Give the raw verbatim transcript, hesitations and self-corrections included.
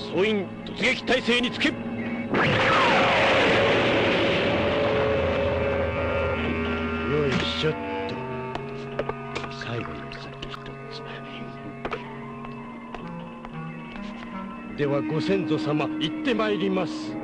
総員突撃態勢につけ。よいしょっと。最後の先一つ。ではご先祖様、行ってまいります。